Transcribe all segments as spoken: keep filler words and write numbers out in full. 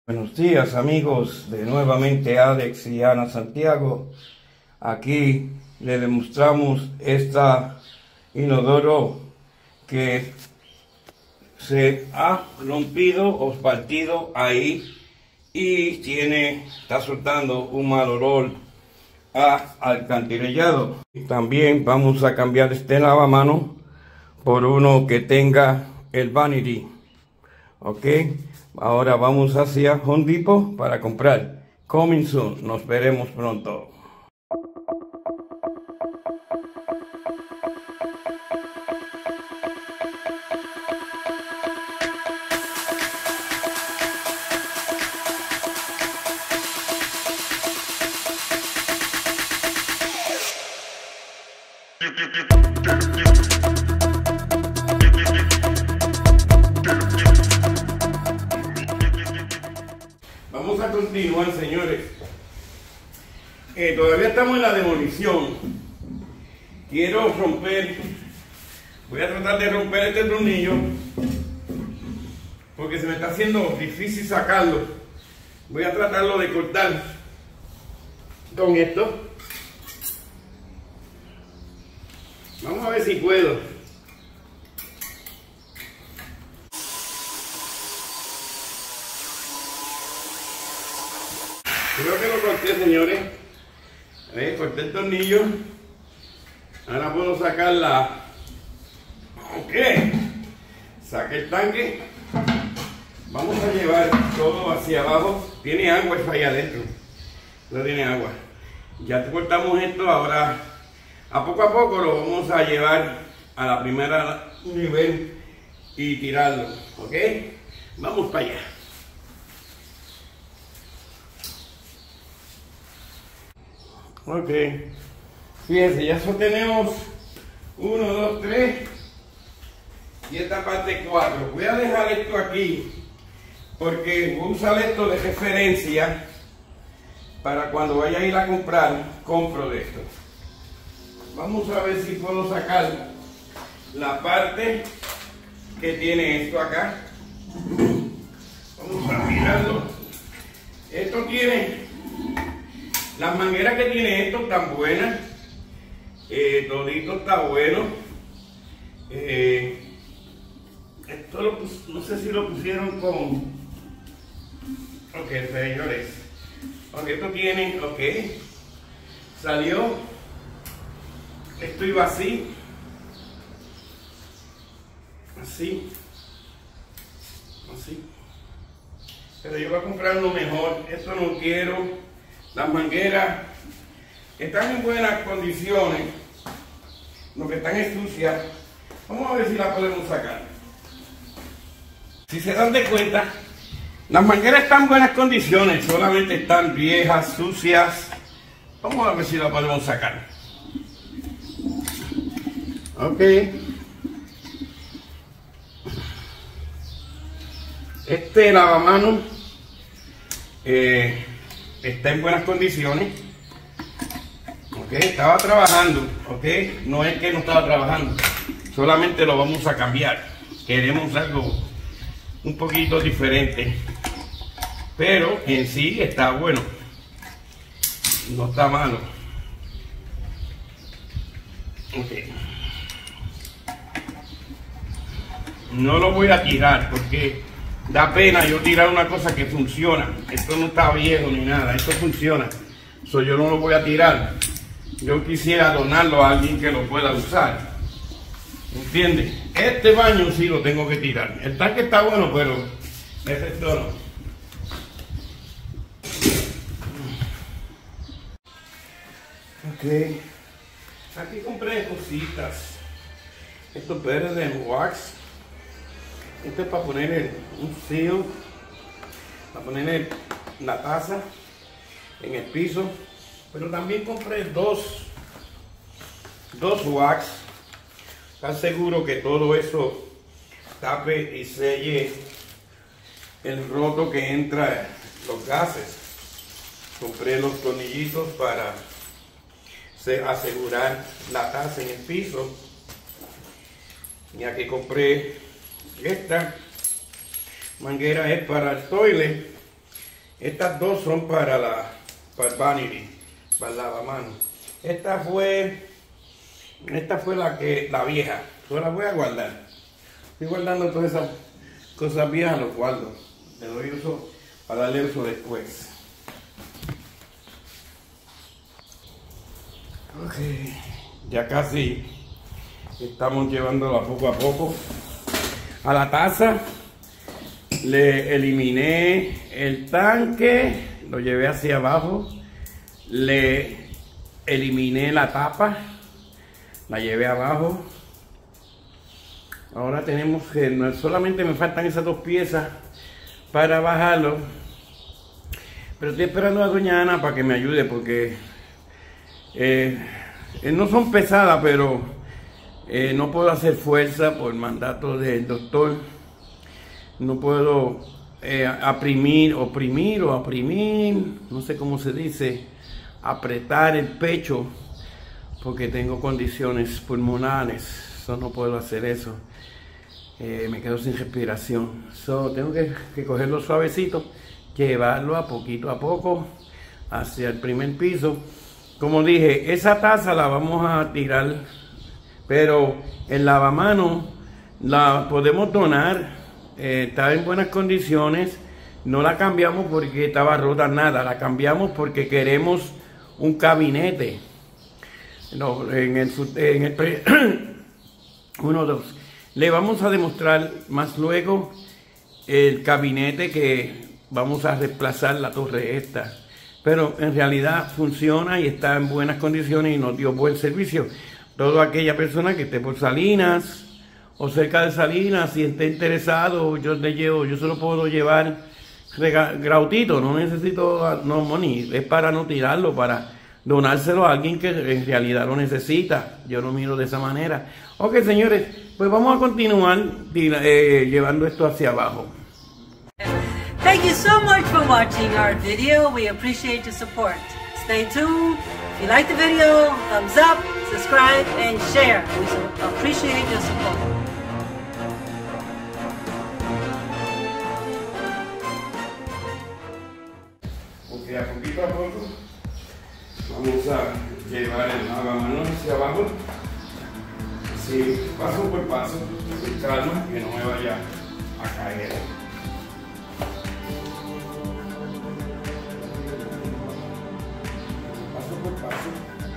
Buenos días amigos, de nuevamente Alex y Ana Santiago. Aquí le demostramos esta inodoro que se ha rompido o partido ahí y tiene, está soltando un mal olor a alcantarillado. También vamos a cambiar este lavamanos por uno que tenga el vanity. Ok, ahora vamos hacia Home Depot para comprar. Coming soon, nos veremos pronto. Vamos a continuar, señores. Eh, todavía estamos en la demolición. Quiero romper, voy a tratar de romper este tornillo porque se me está haciendo difícil sacarlo. Voy a tratarlo de cortar con esto. Vamos a ver si puedo. Creo que lo corté, señores. ¿Ves? Corté el tornillo. Ahora puedo sacar la... Ok. Saqué el tanque. Vamos a llevar todo hacia abajo. Tiene agua eso ahí adentro. No tiene agua. Ya cortamos esto. Ahora, a poco a poco lo vamos a llevar a la primera nivel y tirarlo. Ok. Vamos para allá. Ok, fíjense, ya sostenemos uno, dos, tres y esta parte cuatro. Voy a dejar esto aquí porque voy a usar esto de referencia para cuando vaya a ir a comprar, compro de esto. Vamos a ver si puedo sacar la parte que tiene esto acá. Vamos a mirarlo. Esto tiene... Las mangueras que tiene esto están buenas, eh, todito está bueno. Eh, esto lo pus, no sé si lo pusieron con... Ok, señores. Ok, esto tiene, ok. Salió. Esto iba así. Así. Así. Pero yo voy a comprar uno mejor. Esto no quiero. Las mangueras están en buenas condiciones, lo que están es sucias. Vamos a ver si las podemos sacar. Si se dan de cuenta, las mangueras están en buenas condiciones, solamente están viejas, sucias. Vamos a ver si las podemos sacar. Ok. Este lavamanos eh, está en buenas condiciones. Ok, estaba trabajando. Ok, no es que no estaba trabajando, solamente lo vamos a cambiar. Queremos algo un poquito diferente, pero en sí está bueno, no está malo. Ok, no lo voy a tirar porque da pena yo tirar una cosa que funciona. Esto no está viejo ni nada, esto funciona. So, yo no lo voy a tirar. Yo quisiera donarlo a alguien que lo pueda usar. ¿Entiendes? Este baño sí lo tengo que tirar. El tanque está bueno, pero ese no. Ok. Aquí compré cositas. Estos verdes de wax. Esto es para poner el, un seal, para poner el, la taza en el piso. Pero también compré dos, dos wax. Estar seguro que todo eso tape y selle el roto que entra los gases. Compré los tornillitos para asegurar la taza en el piso. Y aquí compré esta manguera, es para el toilet, Estas dos son para la para el vanity, para el lavamanos. Esta fue, esta fue la que la vieja. Yo la voy a guardar. Estoy guardando todas esas cosas viejas, los guardo. Le doy uso para darle uso después. Ok, ya casi estamos llevándola poco a poco. A la taza le eliminé el tanque, lo llevé hacia abajo, le eliminé la tapa, la llevé abajo. Ahora tenemos que, no, solamente me faltan esas dos piezas para bajarlo, pero estoy esperando a doña Ana para que me ayude porque eh, eh, no son pesadas, pero eh, no puedo hacer fuerza por mandato del doctor. No puedo eh, aprimir, oprimir o aprimir, no sé cómo se dice, apretar el pecho porque tengo condiciones pulmonares. So, no puedo hacer eso. Eh, me quedo sin respiración. So, tengo que, que cogerlo suavecito, llevarlo a poquito a poco hacia el primer piso. Como dije, esa taza la vamos a tirar, pero el lavamanos la podemos donar. Eh, está en buenas condiciones. No la cambiamos porque estaba rota, nada. La cambiamos porque queremos un gabinete. No, en el, en el uno, dos. Le vamos a demostrar más luego el gabinete que vamos a reemplazar la torre esta. Pero en realidad funciona y está en buenas condiciones y nos dio buen servicio. Toda aquella persona que esté por Salinas o cerca de Salinas, si esté interesado, yo le llevo, yo se lo puedo llevar grautito, no necesito no money, es para no tirarlo, para donárselo a alguien que en realidad lo necesita. Yo lo miro de esa manera. Ok, señores, pues vamos a continuar eh, llevando esto hacia abajo. Thank you so much for watching our video. We appreciate your support. Stay tuned. If you like the video, thumbs up, subscribe, and share. We appreciate your support. Ok, a poquito a poco vamos a llevar el lavamanos hacia abajo. Sí, paso por paso, con calma, que no me vaya a caer. Paso por paso.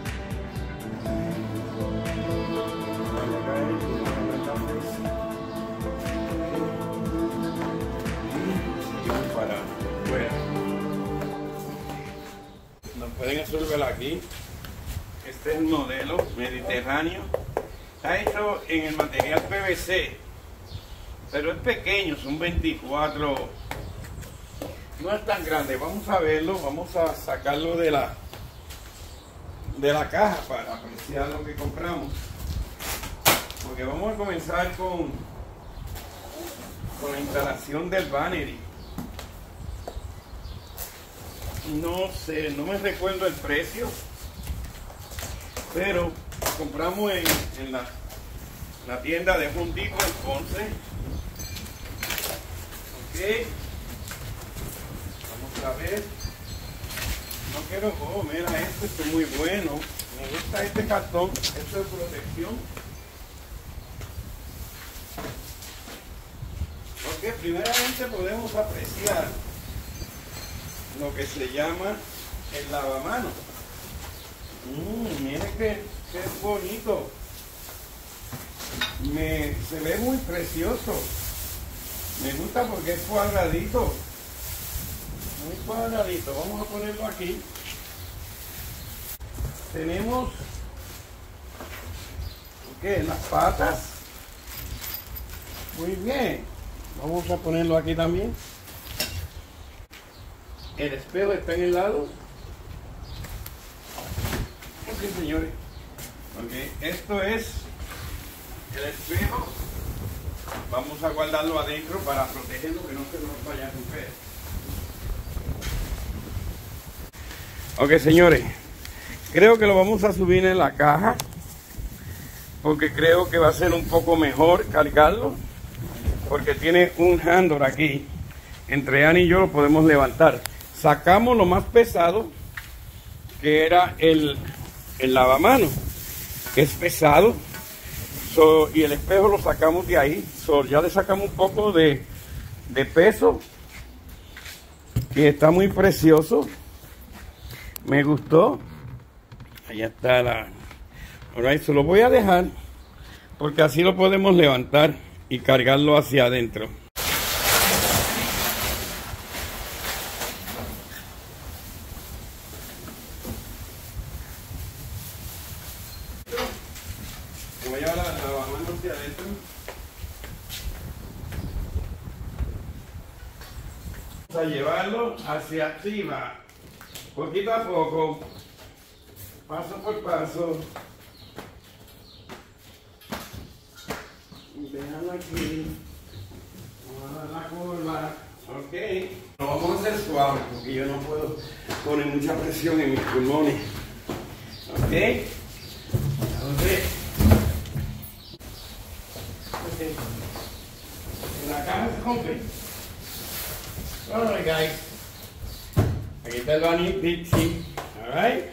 No vaya a caer, que no me vaya a caer. Y seguimos para afuera. Nos pueden resolver aquí. Este es el modelo mediterráneo. Está hecho en el material P V C, pero es pequeño, son veinticuatro, no es tan grande. Vamos a verlo, vamos a sacarlo de la de la caja para apreciar lo que compramos, porque vamos a comenzar con con la instalación del vanity. No sé, no me recuerdo el precio, pero compramos en, en la, la tienda de Home Depot en Ponce. Ok, vamos a ver. No quiero, oh, mira esto, esto es muy bueno. Me gusta este cartón, esto es protección. Ok, primeramente podemos apreciar lo que se llama el lavamanos. Mmm, mire que, que bonito. Me, se ve muy precioso. Me gusta porque es cuadradito. Muy cuadradito. Vamos a ponerlo aquí. Tenemos ¿qué? Las patas. Muy bien. Vamos a ponerlo aquí también. El espejo está en el lado. Ok, señores. Okay. Esto es el espejo. Vamos a guardarlo adentro para protegerlo, que no se nos vaya a romper. Ok, señores. Creo que lo vamos a subir en la caja, porque creo que va a ser un poco mejor cargarlo, porque tiene un handle aquí. Entre Ana y yo lo podemos levantar. sacamos lo más pesado, que era el, el lavamanos, que es pesado. So, y el espejo lo sacamos de ahí. So, ya le sacamos un poco de, de peso. Y está muy precioso. Me gustó. Allá está la... Alright, se lo voy a dejar porque así lo podemos levantar y cargarlo hacia adentro. Voy a llevar la lavamanos hacia adentro. Vamos a llevarlo hacia arriba, poquito a poco, paso por paso. Déjalo aquí. Vamos a dar la curva. Ok. Lo vamos a hacer suave porque yo no puedo poner mucha presión en mis pulmones. Ok. Entonces. Ok. En la caja se rompe. Alright, guys. Aquí está el Bunny Pixie. Alright.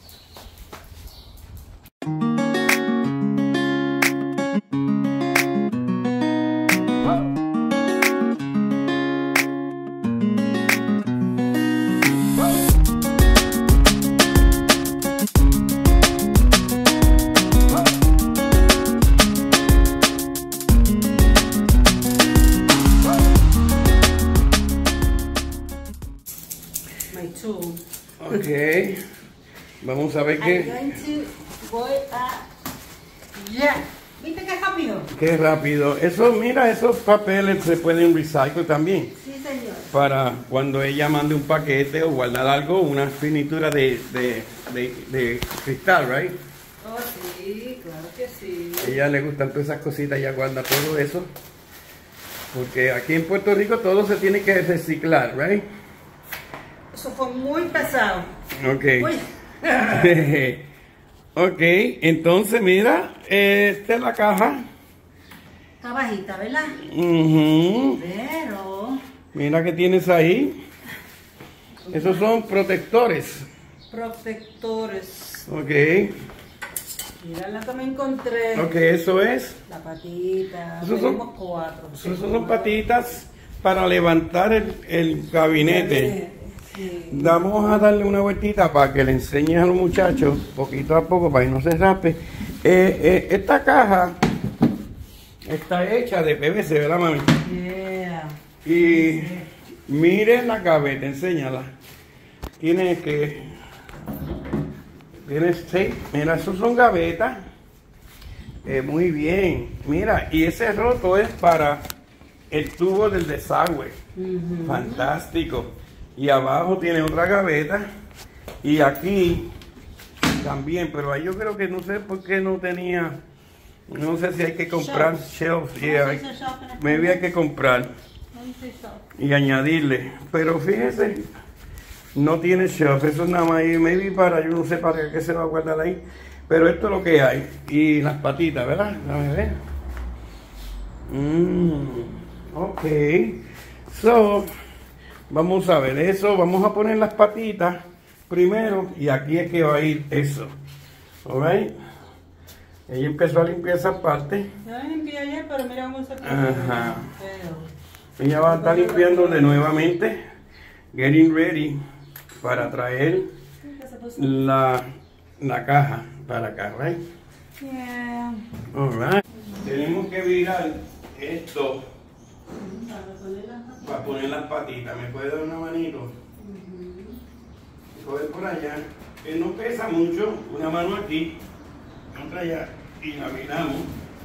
Ok, vamos a ver qué. Voy a... Ya. ¿Viste qué rápido? Qué rápido. Eso, mira, esos papeles se pueden recycle también. Sí, señor. Para cuando ella mande un paquete o guardar algo, una finitura de, de, de, de cristal, right? Oh, sí, claro que sí. A ella le gustan todas esas cositas, ella guarda todo eso. Porque aquí en Puerto Rico todo se tiene que reciclar, right? Eso fue muy pesado. Ok. Ok, entonces mira, esta es la caja. Está bajita, ¿verdad? Uh-huh. Pero... Mira que tienes ahí. Esos son protectores. Protectores. Ok. Mira la que me encontré. Ok, eso es. La patita. Esos son, cuatro. esos son patitas para levantar el, el gabinete. Sí. Vamos a darle una vueltita para que le enseñes a los muchachos, poquito a poco, para que no se rape. Eh, eh, esta caja está hecha de P V C, ¿verdad, mami? Yeah. Y miren la gaveta, enséñala. Tiene que... Tienes tape. Mira, esos son gavetas. Eh, muy bien. Mira, y ese roto es para el tubo del desagüe. Uh-huh. Fantástico. Y abajo tiene otra gaveta. Y aquí también, pero ahí yo creo que no sé por qué no tenía. No sé si hay que comprar shelves. Yeah, hay, maybe hay que comprar y añadirle. Pero fíjese, no tiene shelf. Eso es nada más ahí, maybe para, yo no sé para qué se va a guardar ahí. Pero esto es lo que hay. Y las patitas, ¿verdad? Déjame ver. Mm, ok. So, vamos a ver eso. Vamos a poner las patitas primero. Y aquí es que va a ir eso. Alright. Ella empezó a limpiar esa parte. Yo la limpié ayer, pero mira cómo se quedó. Ajá. Ella va a estar limpiando de nuevamente. Getting ready para traer la, la caja para acá, right? Yeah. Alright. Tenemos que virar esto para poner las patitas. ¿Me puede dar una manito? Uh-huh. Coger por allá. Que no pesa mucho. Una mano aquí, otra allá. Y la viramos.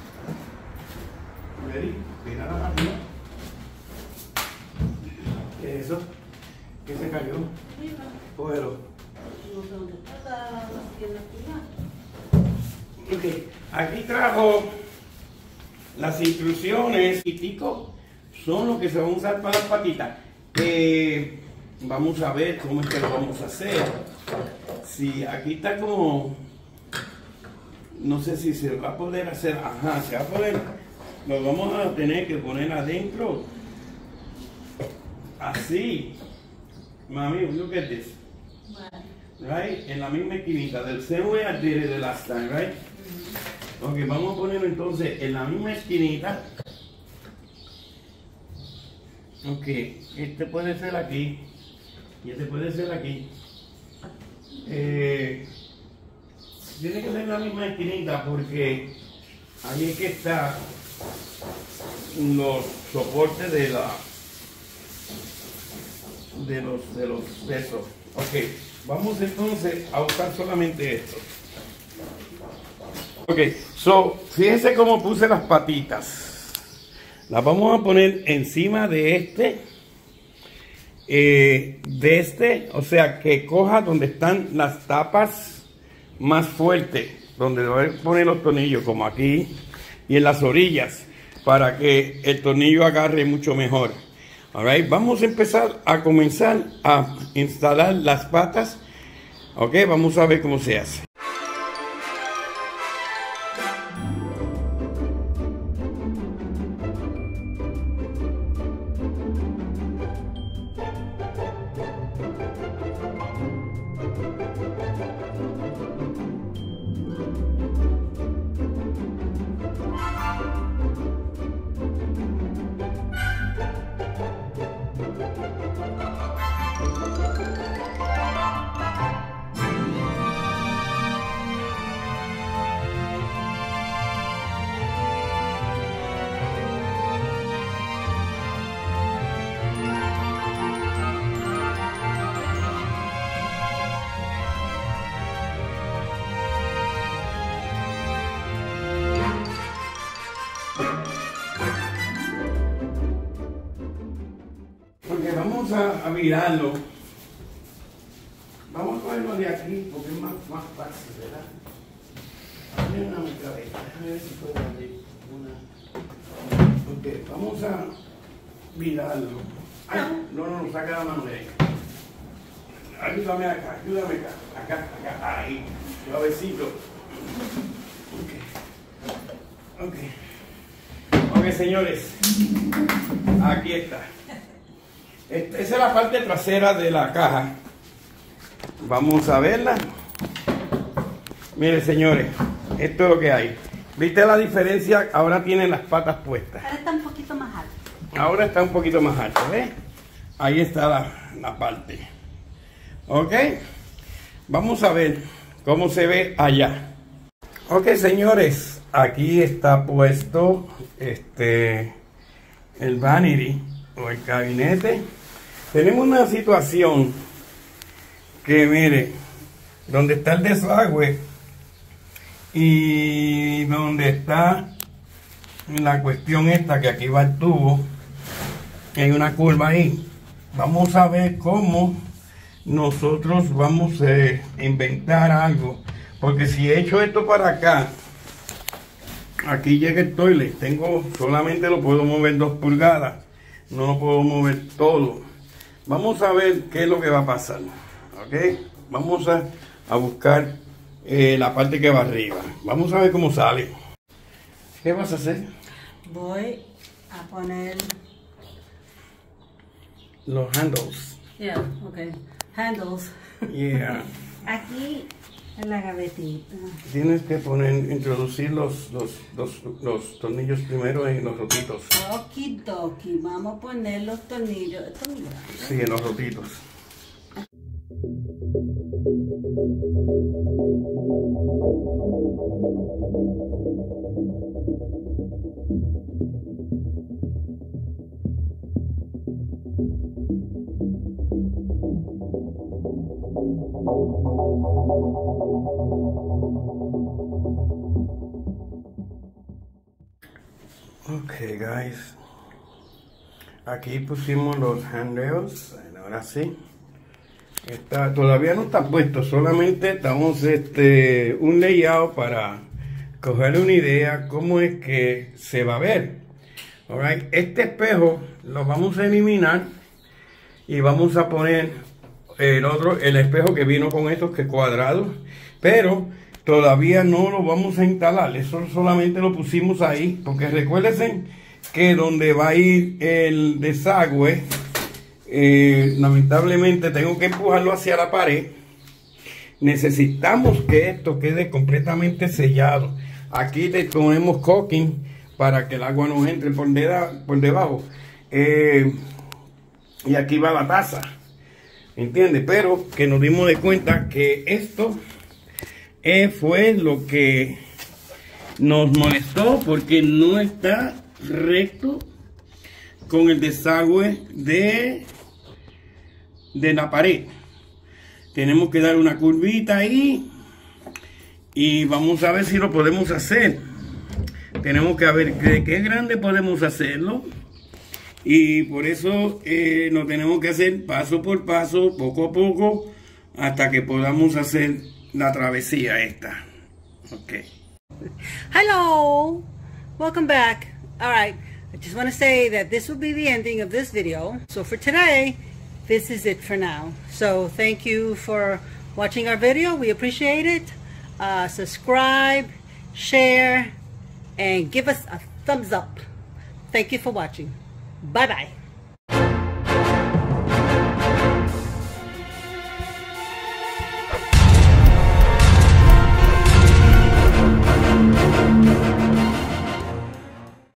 Ready? Vira la patita. ¿Qué es eso? ¿Qué se cayó? Cógelo. Okay. Aquí trajo las instrucciones y tico son los que se van a usar para las patitas. Eh, vamos a ver cómo es que lo vamos a hacer. Si aquí está como, no sé si se va a poder hacer, ajá, se va a poder, lo vamos a tener que poner adentro, así. Mami, look at this. What? Right? En la misma esquinita. Del same way I did it the last time, right? Mm-hmm. Ok, vamos a ponerlo entonces en la misma esquinita. Ok, este puede ser aquí. Y este puede ser aquí. Eh, tiene que ser en la misma esquinita porque ahí es que está los soportes de la de los de los de esos. Ok, vamos entonces a usar solamente esto. Ok, so fíjense cómo puse las patitas. Las vamos a poner encima de este, eh, de este, o sea que coja donde están las tapas más fuertes, donde voy a poner los tornillos, como aquí y en las orillas, para que el tornillo agarre mucho mejor. Alright, vamos a empezar a comenzar a instalar las patas. Ok, vamos a ver cómo se hace. Porque vamos a, a virarlo. Vamos a cogerlo de aquí porque es más, más fácil, ¿verdad? Tiene una cabeza. Déjame ver si puedo abrir una. Ok, vamos a virarlo. Ay, no, no, no, saca la mano de ahí. Ayúdame acá, ayúdame acá. Acá, acá, ahí. Suavecito. Ok. Ok. Ok, señores. Aquí está. Esa es la parte trasera de la caja. Vamos a verla. Miren, señores, esto es lo que hay. ¿Viste la diferencia? Ahora tienen las patas puestas. Ahora está un poquito más alto. Ahora está un poquito más alto, ¿ves? Ahí está la, la parte. Ok. Vamos a ver cómo se ve allá. Ok, señores, aquí está puesto este el vanity o el gabinete. Tenemos una situación que, mire, donde está el desagüe y donde está la cuestión esta, que aquí va el tubo, hay una curva ahí. Vamos a ver cómo nosotros vamos a inventar algo, porque si he hecho esto para acá, aquí llega el toilet, tengo, solamente lo puedo mover dos pulgadas, no lo puedo mover todo. Vamos a ver qué es lo que va a pasar. Ok, vamos a, a buscar eh, la parte que va arriba. Vamos a ver cómo sale. ¿Qué vas a hacer? Voy a poner los handles. Yeah, okay. Handles. Yeah. Aquí en la gavetita. Tienes que poner, introducir los, los, los, los tornillos primero en los rotitos. Okidoki, vamos a poner los tornillos. Estos son grandes. Sí, en los rotitos. Ok, guys, aquí pusimos los handrails. Ahora sí, está, todavía no está puesto, solamente estamos este un layout para coger una idea cómo es que se va a ver. Alright, este espejo lo vamos a eliminar y vamos a poner el otro, el espejo que vino con estos, que es cuadrado, pero todavía no lo vamos a instalar. Eso solamente lo pusimos ahí porque recuérdense que donde va a ir el desagüe eh, lamentablemente tengo que empujarlo hacia la pared. Necesitamos que esto quede completamente sellado. Aquí le ponemos caulking para que el agua no entre por, de, por debajo. Eh, y aquí va la taza, ¿entiende? Pero que nos dimos de cuenta que esto eh, fue lo que nos molestó, porque no está recto con el desagüe de, de la pared. Tenemos que dar una curvita ahí y vamos a ver si lo podemos hacer. Tenemos que ver de qué grande podemos hacerlo, y por eso eh, lo tenemos que hacer paso por paso, poco a poco, hasta que podamos hacer la travesía esta. Okay. Hello, welcome back. All right, I just want to say that this will be the ending of this video. So for today, this is it for now. So thank you for watching our video. We appreciate it. Uh, subscribe, share, and give us a thumbs up. Thank you for watching. Bye bye.